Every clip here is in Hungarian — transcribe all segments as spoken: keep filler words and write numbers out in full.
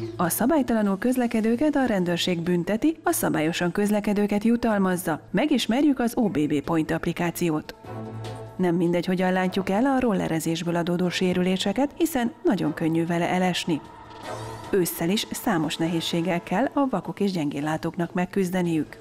A szabálytalanul közlekedőket a rendőrség bünteti, a szabályosan közlekedőket jutalmazza. Megismerjük az o bé bé Point applikációt. Nem mindegy, hogyan látjuk el a rollerezésből adódó sérüléseket, hiszen nagyon könnyű vele elesni. Ősszel is számos nehézséggel kell a vakok és gyengéllátóknak megküzdeniük.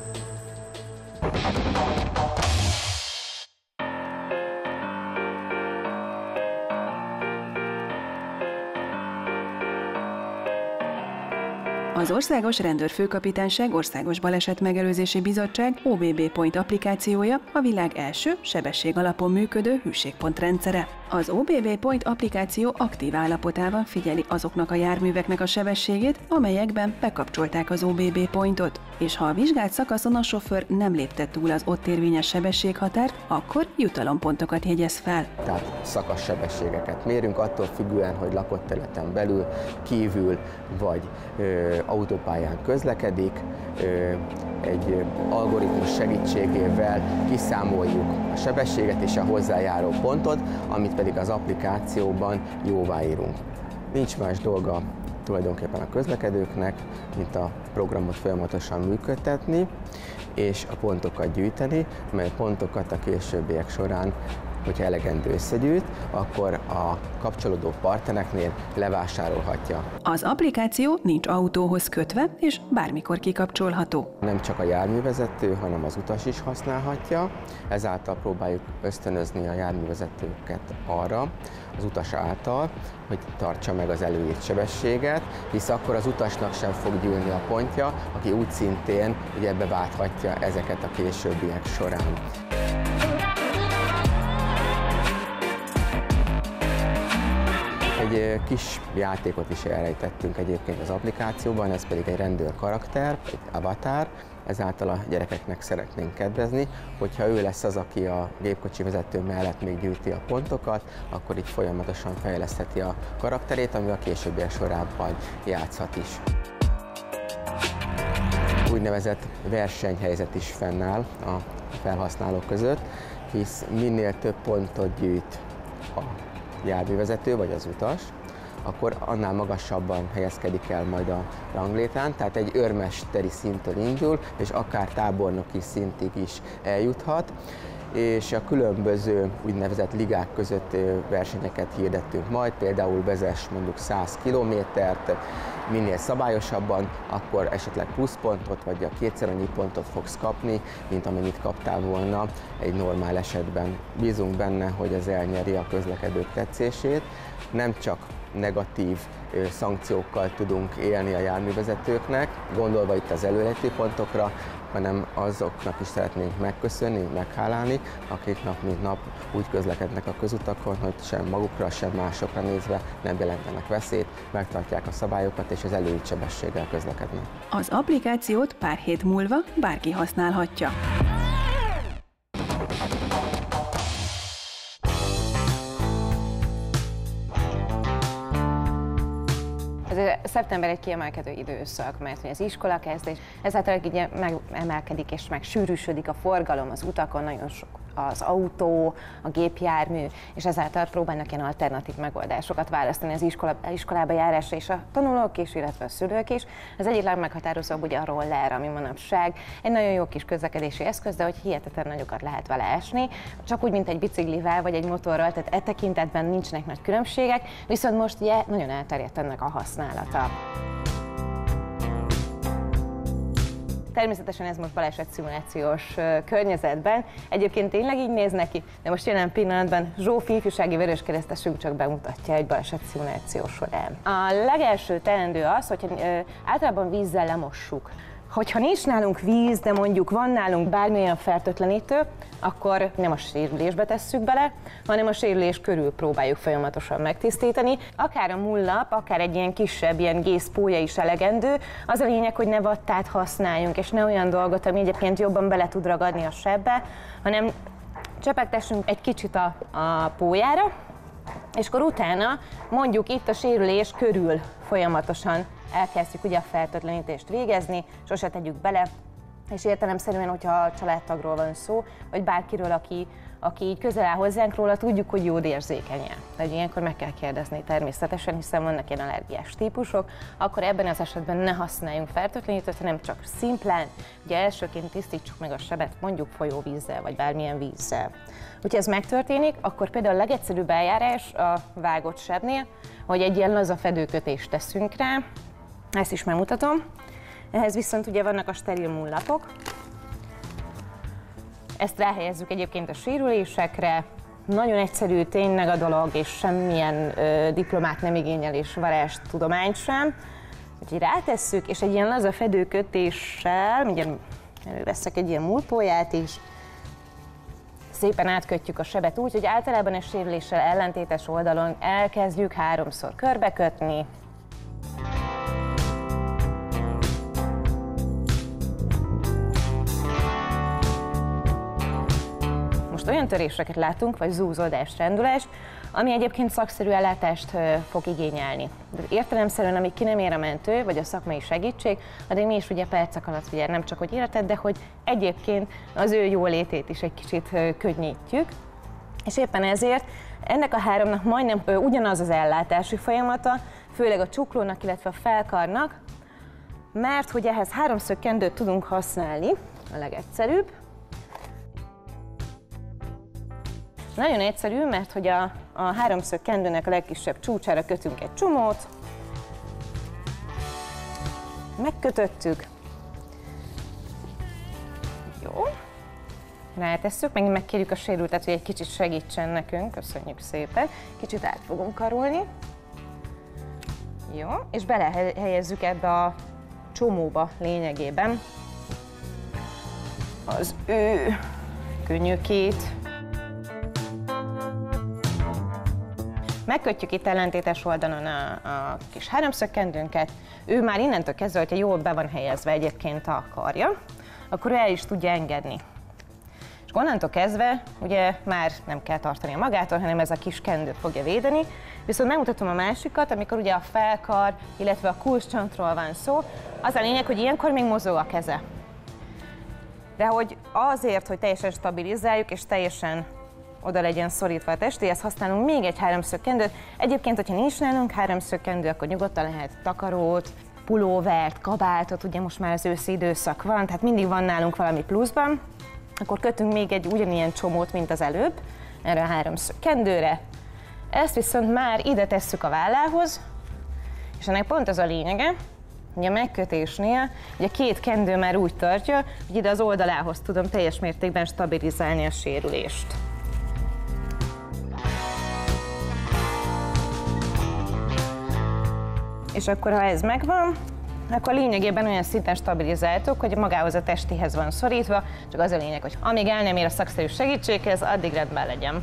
Az Országos Rendőrfőkapitányság Országos Balesetmegelőzési Bizottság o bé bé Point applikációja a világ első sebesség alapon működő hűségpontrendszere. Az o bé bé Point applikáció aktív állapotában figyeli azoknak a járműveknek a sebességét, amelyekben bekapcsolták az o bé bé Pointot, és ha a vizsgált szakaszon a sofőr nem lépte túl az ott érvényes sebességhatárt, akkor jutalompontokat jegyez fel. Tehát szakassebességeket mérünk, attól függően, hogy lakott területen belül, kívül vagy ö, autópályán közlekedik, ö, egy algoritmus segítségével kiszámoljuk a sebességet és a hozzájáró pontot, amit pedig az applikációban jóváírunk. Nincs más dolga tulajdonképpen a közlekedőknek, mint a programot folyamatosan működtetni, és a pontokat gyűjteni, mely pontokat a későbbiek során, hogyha elegendő összegyűjt, akkor a kapcsolódó partnereknél levásárolhatja. Az applikáció nincs autóhoz kötve, és bármikor kikapcsolható. Nem csak a járművezető, hanem az utas is használhatja, ezáltal próbáljuk ösztönözni a járművezetőket arra, az utas által, hogy tartsa meg az előírt sebességet, hisz akkor az utasnak sem fog gyűlni a pontja, aki úgy szintén ugye beválthatja ezeket a későbbiek során. Egy kis játékot is elrejtettünk egyébként az applikációban, ez pedig egy rendőr karakter, egy avatar, ezáltal a gyerekeknek szeretnénk kedvezni, hogyha ő lesz az, aki a gépkocsi vezető mellett még gyűjti a pontokat, akkor így folyamatosan fejlesztheti a karakterét, ami a későbbiek sorában játszhat is. Úgynevezett versenyhelyzet is fennáll a felhasználók között, hisz minél több pontot gyűjt a járművezető vagy az utas, akkor annál magasabban helyezkedik el majd a ranglétrán, tehát egy őrmesteri szinttől indul, és akár tábornoki szintig is eljuthat, és a különböző úgynevezett ligák között versenyeket hirdettünk majd, például vezess mondjuk száz kilométert, minél szabályosabban, akkor esetleg plusz pontot, vagy a kétszer annyi pontot fogsz kapni, mint amennyit kaptál volna egy normál esetben. Bízunk benne, hogy ez elnyeri a közlekedők tetszését, nem csak negatív szankciókkal tudunk élni a járművezetőknek, gondolva itt az előrejtő pontokra, hanem azoknak is szeretnénk megköszönni, meghálálni, akik nap mint nap úgy közlekednek a közutakon, hogy sem magukra, sem másokra nézve nem jelentenek veszélyt, megtartják a szabályokat és az előírt sebességgel közlekednek. Az applikációt pár hét múlva bárki használhatja. Szeptember egy kiemelkedő időszak, mert az iskola kezdés, ezáltal ugye megemelkedik és megsűrűsödik a forgalom az utakon, nagyon sok az autó, a gépjármű, és ezáltal próbálnak ilyen alternatív megoldásokat választani az iskola, iskolába járásra és a tanulók is, illetve a szülők is. Az egyik legmeghatározóbb ugye a roller, ami manapság egy nagyon jó kis közlekedési eszköz, de hogy hihetetlen nagyokat lehet vele esni, csak úgy, mint egy biciklivel vagy egy motorral, tehát e tekintetben nincsenek nagy különbségek, viszont most ugye nagyon elterjedt ennek a használata. Természetesen ez most baleset-szimulációs környezetben. Egyébként tényleg így néz neki, de most jelen pillanatban Zsófi ifjúsági vöröskeresztesünk csak bemutatja egy baleset-szimuláció során. A legelső teendő az, hogy általában vízzel lemossuk. Hogyha nincs nálunk víz, de mondjuk van nálunk bármilyen fertőtlenítő, akkor nem a sérülésbe tesszük bele, hanem a sérülés körül próbáljuk folyamatosan megtisztítani. Akár a mullap, akár egy ilyen kisebb, ilyen gészpólya is elegendő. Az a lényeg, hogy ne vattát használjunk, és ne olyan dolgot, ami egyébként jobban bele tud ragadni a sebbe, hanem csepegtessünk egy kicsit a, a pólyára, és akkor utána mondjuk itt a sérülés körül folyamatosan elkezdjük ugye a fertőtlenítést végezni, sose tegyük bele és értelemszerűen, hogyha a családtagról van szó, vagy bárkiről, aki, aki így közel áll hozzánk, róla tudjuk, hogy jódérzékenye. De ilyenkor meg kell kérdezni természetesen, hiszen vannak ilyen allergiás típusok, akkor ebben az esetben ne használjunk fertőtlenítőt, hanem csak szimplán, ugye elsőként tisztítsuk meg a sebet mondjuk folyóvízzel, vagy bármilyen vízzel. Hogyha ez megtörténik, akkor például a legegyszerűbb eljárás a vágott sebnél, hogy egy ilyen laza fedőkötést teszünk rá, ezt is megmutatom. Ehhez viszont ugye vannak a steril mullapok. Ezt ráhelyezzük egyébként a sérülésekre. Nagyon egyszerű tényleg a dolog, és semmilyen ö, diplomát nem igényel, és varázstudományt sem. Úgyhogy rátesszük, és egy ilyen laza fedőkötéssel, mindjárt előveszek egy ilyen mullpóját is, szépen átkötjük a sebet úgy, hogy általában a sérüléssel ellentétes oldalon elkezdjük háromszor körbekötni. Most olyan töréseket látunk, vagy zúzódást, rendulást, ami egyébként szakszerű ellátást fog igényelni. De értelemszerűen, amíg ki nem ér a mentő, vagy a szakmai segítség, addig mi is ugye percek alatt ugye nem csak hogy életet, de hogy egyébként az ő jólétét is egy kicsit könnyítjük. És éppen ezért ennek a háromnak majdnem ugyanaz az ellátási folyamata, főleg a csuklónak, illetve a felkarnak, mert hogy ehhez háromszög kendőt tudunk használni, a legegyszerűbb. Nagyon egyszerű, mert hogy a, a háromszög kendőnek a legkisebb csúcsára kötünk egy csomót, megkötöttük, jó, rátesszük, megint megkérjük a sérültet, hogy egy kicsit segítsen nekünk, köszönjük szépen, kicsit át fogunk karolni, jó, és belehelyezzük ebbe a csomóba lényegében az ő könnyűkét. Megkötjük itt ellentétes oldalon a, a kis háromszögkendőnket, ő már innentől kezdve, hogyha jól be van helyezve egyébként a karja, akkor ő el is tudja engedni. És onnantól kezdve ugye már nem kell tartania magától, hanem ez a kis kendő fogja védeni. Viszont megmutatom a másikat, amikor ugye a felkar, illetve a kulcscsontról van szó, az a lényeg, hogy ilyenkor még mozog a keze. De hogy azért, hogy teljesen stabilizáljuk és teljesen oda legyen szorítva a testéhez, használunk még egy háromszögkendőt. Egyébként, hogyha nincs nálunk háromszögkendő, akkor nyugodtan lehet takarót, pulóvert, kabátot, ugye most már az őszi időszak van, tehát mindig van nálunk valami pluszban. Akkor kötünk még egy ugyanilyen csomót, mint az előbb, erre a háromszögkendőre. Ezt viszont már ide tesszük a vállához, és ennek pont az a lényege, hogy a megkötésnél ugye két kendő már úgy tartja, hogy ide az oldalához tudom teljes mértékben stabilizálni a sérülést. És akkor, ha ez megvan, akkor lényegében olyan szinten stabilizáltuk, hogy magához a testéhez van szorítva, csak az a lényeg, hogy amíg el nem ér a szakszerű segítséghez, addig rendben legyen.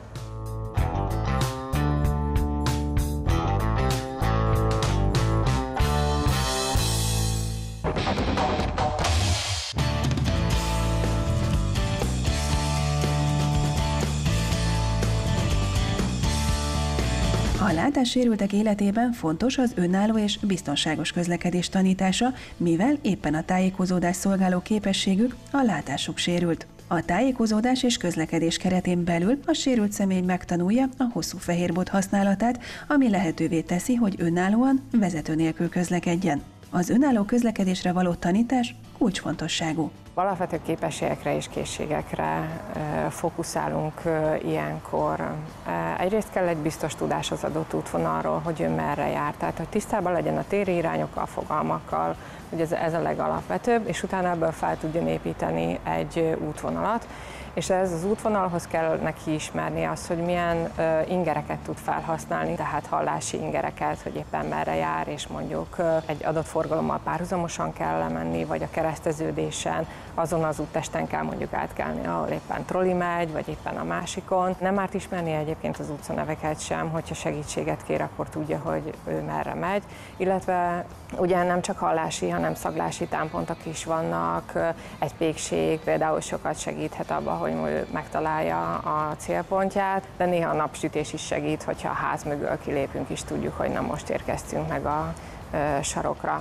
A látássérültek életében fontos az önálló és biztonságos közlekedés tanítása, mivel éppen a tájékozódás szolgáló képességük a látásuk sérült. A tájékozódás és közlekedés keretén belül a sérült személy megtanulja a hosszú fehérbot használatát, ami lehetővé teszi, hogy önállóan, vezető nélkül közlekedjen. Az önálló közlekedésre való tanítás kulcsfontosságú. Alapvető képességekre és készségekre fókuszálunk ilyenkor. Egyrészt kell egy biztos tudás az adott útvonalról, hogy ő merre jár, tehát hogy tisztában legyen a téri irányokkal, fogalmakkal, hogy ez, ez a legalapvetőbb, és utána ebből fel tudjon építeni egy útvonalat. És ez az útvonalhoz kell neki ismerni azt, hogy milyen uh, ingereket tud felhasználni, tehát hallási ingereket, hogy éppen merre jár, és mondjuk uh, egy adott forgalommal párhuzamosan kell menni, vagy a kereszteződésen, azon az úttesten kell mondjuk átkelni, ahol éppen troli megy, vagy éppen a másikon. Nem árt ismerni egyébként az utcaneveket sem, hogyha segítséget kér, akkor tudja, hogy ő merre megy, illetve ugye nem csak hallási, hanem szaglási támpontok is vannak, egy pékség például sokat segíthet abban, hogy megtalálja a célpontját, de néha a napsütés is segít, hogyha a ház mögül kilépünk is tudjuk, hogy na most érkeztünk meg a sarokra.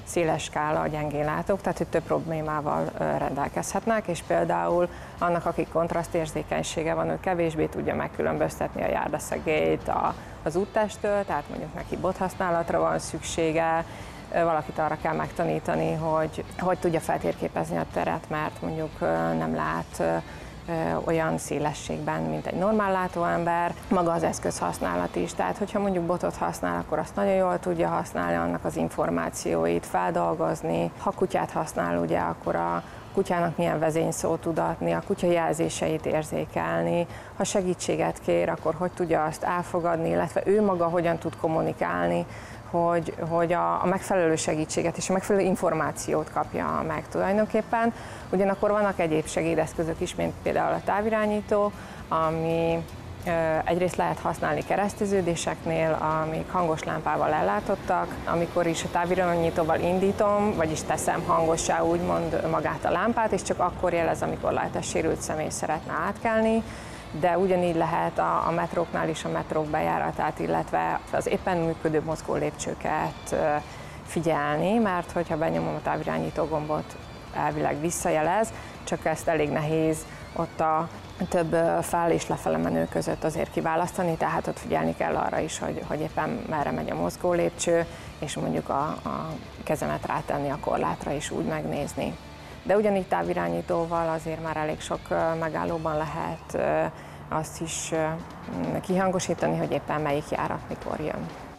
széles skála a gyengénlátók, tehát hogy több problémával rendelkezhetnek, és például annak, akik kontrasztérzékenysége van, ő kevésbé tudja megkülönböztetni a járdaszegélyt az úttesttől, tehát mondjuk neki bothasználatra van szüksége, valakit arra kell megtanítani, hogy hogy tudja feltérképezni a teret, mert mondjuk nem lát olyan szélességben, mint egy normál látóember, maga az eszközhasználat is. Tehát, hogyha mondjuk botot használ, akkor azt nagyon jól tudja használni, annak az információit feldolgozni. Ha kutyát használ, ugye, akkor a kutyának milyen vezényszót tud adni, a kutya jelzéseit érzékelni. Ha segítséget kér, akkor hogy tudja azt elfogadni, illetve ő maga hogyan tud kommunikálni, hogy, hogy a, a megfelelő segítséget és a megfelelő információt kapja meg tulajdonképpen. Ugyanakkor vannak egyéb segédeszközök is, mint például a távirányító, ami egyrészt lehet használni kereszteződéseknél, amik hangos lámpával ellátottak. Amikor is a távirányítóval indítom, vagyis teszem hangossá úgymond magát a lámpát, és csak akkor jelez, amikor látássérült személy szeretne átkelni. De ugyanígy lehet a, a metróknál is a metrók bejáratát, illetve az éppen működő mozgó lépcsőket figyelni, mert hogyha benyomom a távirányító gombot, elvileg visszajelez, csak ezt elég nehéz ott a több fel- és lefele menő között azért kiválasztani, tehát ott figyelni kell arra is, hogy, hogy éppen merre megy a mozgó lépcső, és mondjuk a, a kezemet rátenni a korlátra is úgy megnézni. De ugyanígy távirányítóval azért már elég sok megállóban lehet azt is kihangosítani, hogy éppen melyik járat mikor jön.